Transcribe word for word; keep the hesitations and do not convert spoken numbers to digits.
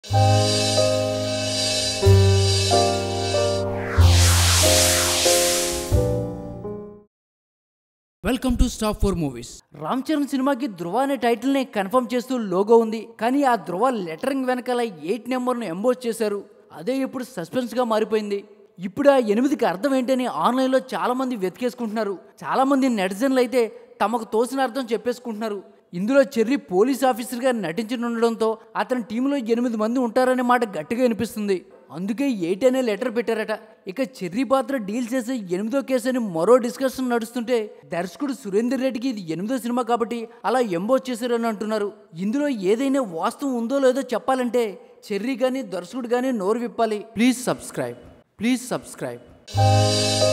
Welcome to stop four movies. Ram Charan సినిమాకి ధృవ అనే title ని కన్ఫర్మ్ చేస్తూ లోగో ఉంది. కానీ ఆ ధృవ లెటరింగ్ వెనకాల ఎయిట్ నెంబర్ను ఎంబోస్ చేశారు. అదే ఇప్పుడు సస్పెన్స్ గా మారిపోయింది. ఇప్పుడు ఆ ఎనిమిదికి అర్థం ఏంటని ఆన్లైన్లో చాలా మంది వెతికేసుకుంటున్నారు. చాలా మంది నెటిజన్లు అయితే తమకు తోసిన అర్థం చెప్పేసుకుంటున్నారు. ఇందులో చెర్రీ పోలీస్ ఆఫీసర్గా నటించనుండడంతో అతని టీంలో ఎనిమిది మంది ఉంటారనే మాట గట్టిగా వినిపిస్తుంది. అందుకే ఎయిట్ అనే లెటర్ పెట్టారట. ఇక చెర్రీ పాత్ర డీల్ చేసే ఎనిమిదో కేసు అని మరో డిస్కషన్ నడుస్తుంటే దర్శకుడు సురేందర్ రెడ్డికి ఇది ఎనిమిదో సినిమా కాబట్టి అలా ఎంబోస్ చేశారని అంటున్నారు. ఇందులో ఏదైనా వాస్తవం ఉందో లేదో చెప్పాలంటే చెర్రీ కానీ దర్శకుడు కానీ నోరు విప్పాలి. Please subscribe please subscribe